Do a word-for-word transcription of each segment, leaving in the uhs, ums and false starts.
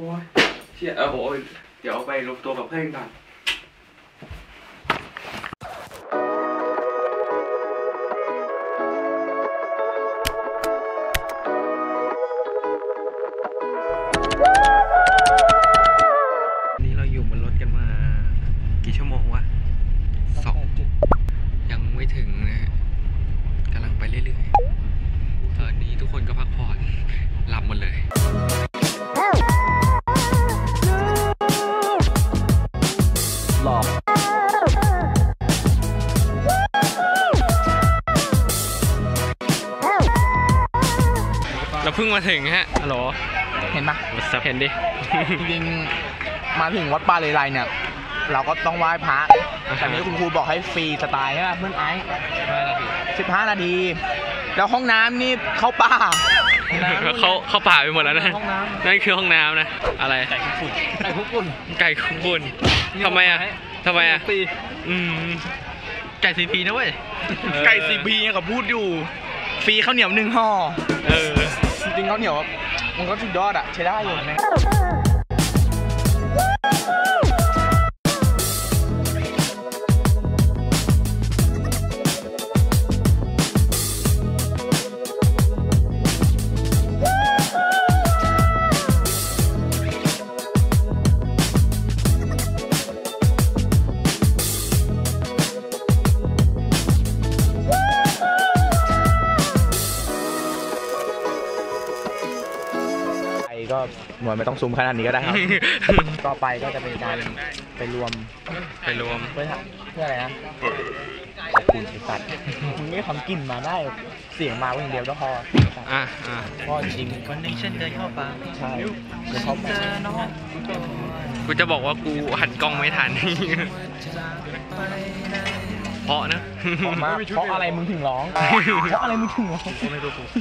อ้ยเชี่ยเออโหเดี๋ยวไปรวมตัวกับเพื่อนก่อนนี่เราอยู่บนรถกันมากี่ชั่วโมงวะสองยังไม่ถึงนะฮะกำลังไปเรื่อยๆตอนนี้ทุกคนก็พักผ่อนหลับหมดเลยหลับเราเพิ่งมาถึงฮะฮัลโหลเห็นปะเห็นดิจริงๆมาถึงวัดป่าเลไลเนี่ยเราก็ต้องไหว้พระแต่นี้คุณครูบอกให้ฟรีสไตล์ใช่ไหมเพื่อนไอซ์สิบห้านาทีแล้วห้องน้ำนี่เข้าป่าเขาเข้าป่าไปหมดแล้วนะนั่นคือห้องน้ำนะอะไรไก่คุกฝุ่นไก่คุกฝุ่นไก่คุกฝุ่นทำไมอ่ะทำไมอ่ะปีอืมไก่ซีพีนะเว้ยไก่ซีพีเขาพูดอยู่ฟรีข้าวเหนียวหนึ่งห่อเออจริงๆข้าวเหนียวมันก็สุดยอดอ่ะใช้ได้อยู่นะก็หน่วยไม่ต้องซูมขนาดนี้ก็ได้ครับ ต่อไปก็จะเป็นการไปรวมไปรวมเพื่อเพื่ออะไรนะขอบคุณสัตว์มึงไม่ทำกินมาได้เสียงมาอย่างเดียวก็พออ่ะอ่ะพอจริงวันนี้ฉันเดินเข้าป่าใช่เดินเข้าป่ากูจะบอกว่ากูหันกล้องไม่ทันเพราะนะเพราะอะไรมึงถึงร้องเพราะอะไรมึงถึงร้องไม่รู้กู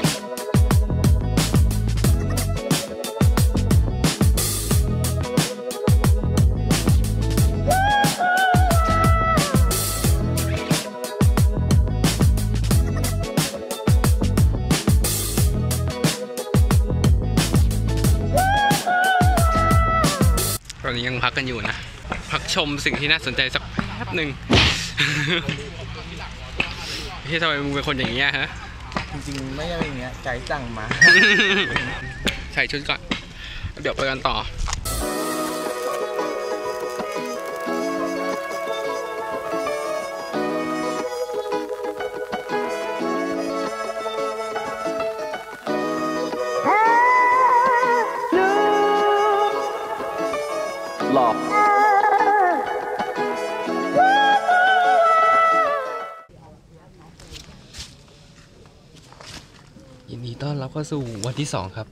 ตอนนี้ยังพักกันอยู่นะพักชมสิ่งที่น่าสนใจสักแป๊บหนึ่งที่ทำไมมึงเป็นคนอย่างเงี้ยฮะจริงๆไม่ใช่อย่างเงี้ยใจสั่งมาใส่ชุดก่อนเดี๋ยวไปกันต่อหลอกยินดีต้อนรับเข้าสู่วันที่สองครับ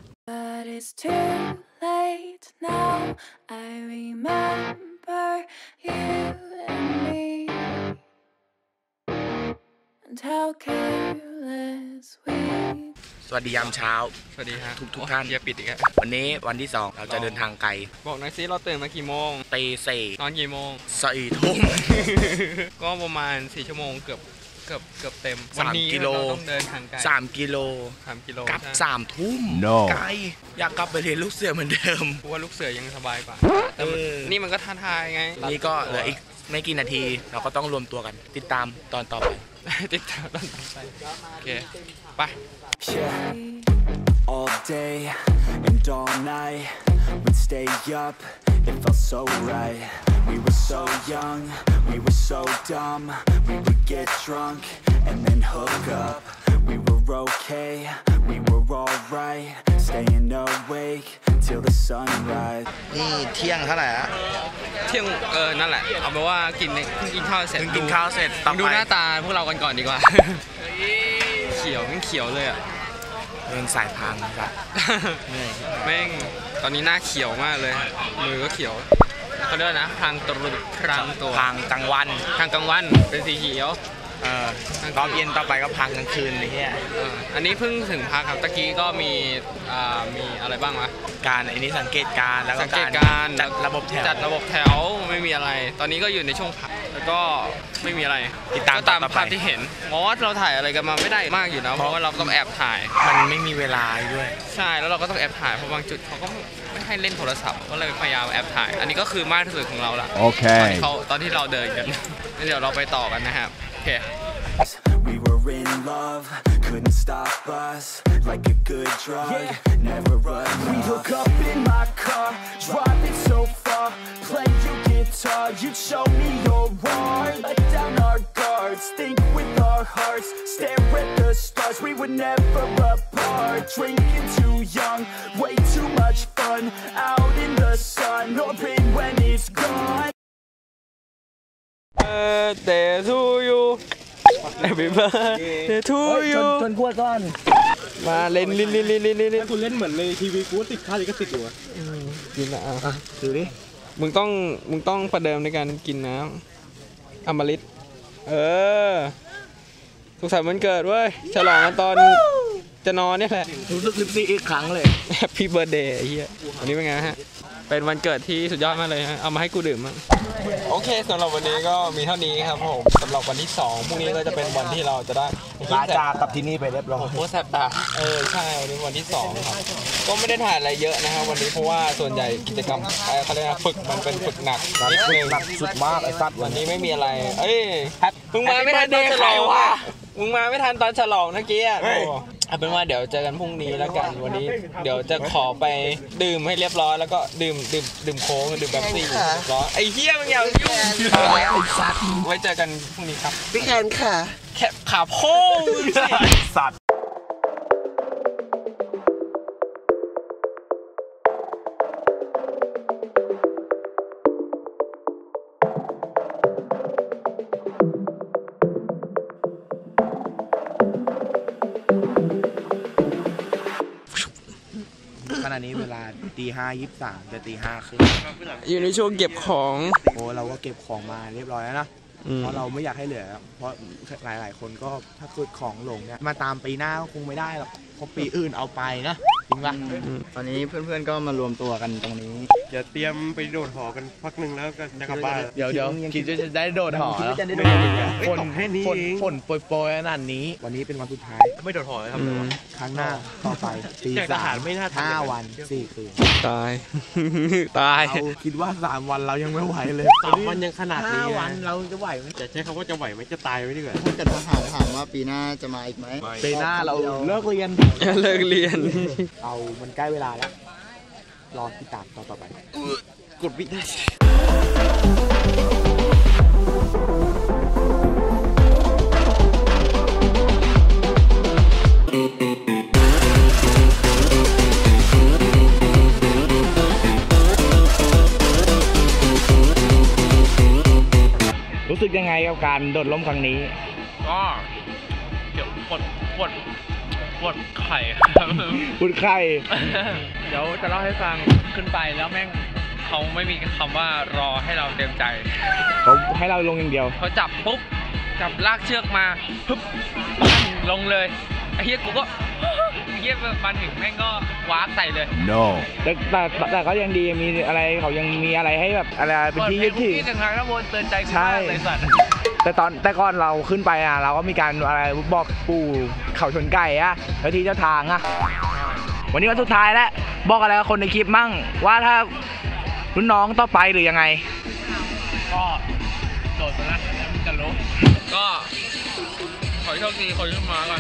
สวัสดียามเช้าสวัสดีฮะทุกทุกท่านอย่าปิดอีกครับวันนี้วันที่สองเราจะเดินทางไกลบอกหน่อยซิเราตื่นมากี่โมงตีสี่นอนกี่โมงสี่ทุ่มก็ประมาณสี่ชั่วโมงเกือบเกือบเกือบเต็มสามกิโลต้องเดินทางไกลสามกิโลสามกิโลกลับสามทุ่มไกลอยากกลับไปเรียนลูกเสือเหมือนเดิมเพราะว่าลูกเสือยังสบายกว่านี่มันก็ท้าทายไงนี่ก็เหลืออีกไม่กี่นาทีเราก็ต้องรวมตัวกันติดตามตอนต่อไปติดตามตอนต่อไปโอเคไป All day and all night, we'd stay up, it felt so right. We were so young, we were so dumb, we would get drunk and then hook up. We were okay, we were alright, staying awake till the sunrise. นี่เที่ยงเท่าไหร่อะเที่ยงเออนั่นแหละเอาเป็นว่ากินเพิ่งกินข้าวเสร็จกินข้าวเสร็จดูหน้าตาพวกเรากันก่อนดีกว่าเขียวมันเขียวเลยอ่ะเร่งสายพางครับแม่งตอนนี้หน้าเขียวมากเลยมือก็เขียวเขาเรียกนะพรางตัวพรางตัวพรางกลางวันพรางกลางวันเป็นสีเขียวเออรอบเย็นต่อไปก็พักกลางคืนเลยเนี่ยอันนี้เพิ่งถึงพักครับตะกี้ก็มีอ่ามีอะไรบ้างวะการอันนี้สังเกตการแล้วก็สังเกตการจัดระบบแถวจัดระบบแถวไม่มีอะไรตอนนี้ก็อยู่ในช่วงพักแล้วก็ไม่มีอะไรติดตามตามภาพที่เห็นเพราะว่าเราถ่ายอะไรกันมาไม่ได้มากอยู่นะเพราะว่าเราต้องแอบถ่ายมันไม่มีเวลาด้วยใช่แล้วเราก็ต้องแอบถ่ายเพราะบางจุดเขาก็ไม่ให้เล่นโทรศัพท์ก็เลยพยายามแอบถ่ายอันนี้ก็คือมากที่สุดของเราละโอเคตอนที่เขาตอนที่เราเดินกันเดี๋ยวเราไปต่อกันนะครับโอเค We were in love, couldn't stop us, like a good drug, never enough. We hook up in my car, driving so far, play your guitar, you show me your art. Let down our guards, think with our hearts, stare at the stars, we were never apart. Drinking too young, way too much fun, out in the sun, hoping when it's gone. Birthday to you Happy birthday to you ชนขวดก่อนมาเล่นลิ้นลิ้นลิ้นลิ้นลิ้นคุณเล่นเหมือนในทีวีกูติดค่าลิขสิทธิ์อยู่อะกินนะอ่ะดูดิมึงต้องมึงต้องประเดิมในการกินน้ำอมฤตเออสุขสันต์วันเกิดเว้ยฉลองกันตอนจะนอนเนี่ยแหละรู้สึกลิปซีอีกครั้งเลย Happy birthday ไอ้เหี้ยวันนี้เป็นไงฮะเป็นวันเกิดที่สุดยอดมากเลยฮะเอามาให้กูดื่มมั้งโอเคสำหรับวันนี้ก็มีเท่านี้ครับผมสำหรับวันที่สองพรุ่งนี้ก็จะเป็นวันที่เราจะได้ลาจากกับที่นี่ไปเรียบร้อยโอ้แสบตาเออใช่วันนี้วันที่สองครับก็ไม่ได้ถ่ายอะไรเยอะนะครับวันนี้เพราะว่าส่วนใหญ่กิจกรรมเขาเรียกว่าฝึกมันเป็นฝึกหนักนิดนึงหนักสุดมากไอ้สัตว์วันนี้ไม่มีอะไร เอ้ยมึงมาไม่ทันตอนฉลองว่ะมึงมาไม่ทันตอนฉลองเมื่อกี้อ่ะเอาเป็นว่าเดี๋ยวเจอกันพรุ่งนี้แล้วกันวันนี้เดี๋ยวจะขอไปดื่มให้เรียบร้อยแล้วก็ดื่มดื่มดื่มโค้งดื่มแบบซี่เรียบร้อยไอ้เหี้ยมึงอย่ายุ่งไว้เจอกันพรุ่งนี้ครับพี่แคนค่ะแค่ขาโพ่งสัตว์ขณะนี้เวลาตีห้ายี่สิบสามจะตีห้าครึ่งอยู่ในช่วงเก็บของโอ้เราก็เก็บของมาเรียบร้อยแล้วนะเพราะเราไม่อยากให้เหลือเพราะหลายๆคนก็ถ้าเกิดของหลงเนี่ยมาตามปีหน้าก็คงไม่ได้หรอกเพราะปีอื่นเอาไปนะจริงปะตอนนี้เพื่อนๆก็มารวมตัวกันตรงนี้เดี๋ยวเตรียมไปโดดหอกันพักหนึ่งแล้วก็จะกลับบ้านเดี๋ยวเดี๋ยวคิดว่าจะได้โดดหอแล้วฝนแค่นี้ฝนเองฝนโปรยๆขนาดนี้ วันนี้เป็นวันสุดท้ายไม่โดดหอเลยครับครั้งหน้าต่อไปปีจากทสาหาม รไม่น่าทำห้าอย่างนั้นวันสี่คืนตาย ตายเราคิดว่าสามวันเรายังไม่ไหวเลยสามวันยังขนาดห้านี้วันเราจะไหวไหมจะใช้คำว่าจะไหวไหมจะตายไหมดีกว่าถ้าเกิดทหารถามว่าปีหน้าจะมาอีกไหมปีหน้าเราเลิกเรียนเลิกเรียนเอามันใกล้เวลาแล้ว รอติดตามต่อต่อไปกดวิได้รู้สึกยังไงกับการโดดร่มครั้งนี้ก็เดี๋ยวปวดปวดปวดไข่ครับคุณไข่เดี๋ยวจะเล่าให้ฟังขึ้นไปแล้วแม่งเขาไม่มีคำว่ารอให้เราเตรียมใจเขาให้เราลงอย่างเดียวเขาจับปุ๊บจับลากเชือกมาปึ๊บลงเลยไอ้เหี้ยกูก็ไอ้เหี้ยมาถึงแม่งก็วาร์ปใส่เลย no แต่แต่แต่ก็ยังดีมีอะไรเขายังมีอะไรให้แบบอะไรเป็นที่ยึดถือที่หนึ่งครั้งแล้ววนเตือนใจกูใช่มากเลยสัตว์แต่ตอนแต่ก่อนเราขึ้นไปอ่ะเราก็มีการอะไรบอกปู่เขาชนไก่อะแล้วที่เจ้าทางอะวันนี้วันสุดท้ายแล้วบอกอะไรกับคนในคลิปมั่งว่าถ้ารุ่นน้องต่อไปหรือยังไงก็โดดไปแล้วมันจะล้มก็ขอให้โชคดีคนขึ้นมาก่อน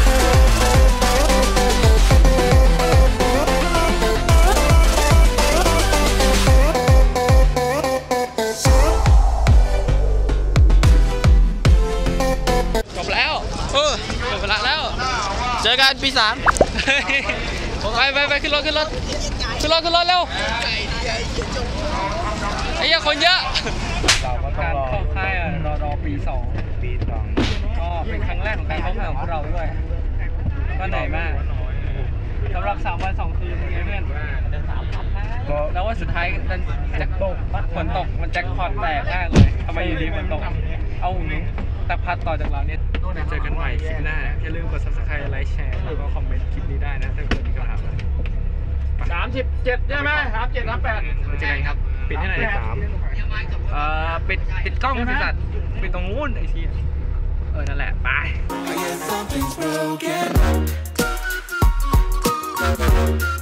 จบแล้วเออจบเวลาแล้วเจอกันปีสามไปไปไปขึ้นรถขึ้นรถขึ้นรถขึ้นรถเร็วไอ้เหี้ยคนเยอะเราก็ต้องการรอเข้าค่ายอะรอรอปีสองปีสองก็เป็นครั้งแรกของการเข้าค่ายของพวกเราด้วยก็เหนื่อยมากสำหรับสามวันสองคืนเพื่อนแล้วว่าสุดท้ายมันแจ็คตกฝนตกมันแจ็คพอตแตกมากเลยทำไมอยู่ดีฝนตกเอาอย่างนี้แต่พัดต่อจากเราเนี่ยเจอกันใหม่คลิปหน้าอย่าลืมกด ซับสไครบ์ ไลค์แชร์แล้วก็คอมเมนต์คลิปนี้ได้นะถ้าเกิดมีคำถามสามสิบเจ็ดใช่ไหมสามเจ็ดสามแปดเจอกันครับปิดให้หน่อยสามเอ่อปิดปิดกล้องบริษัทปิดตรงนู้นไอ้ทีเออนั่นแหละไป I guess something's broken.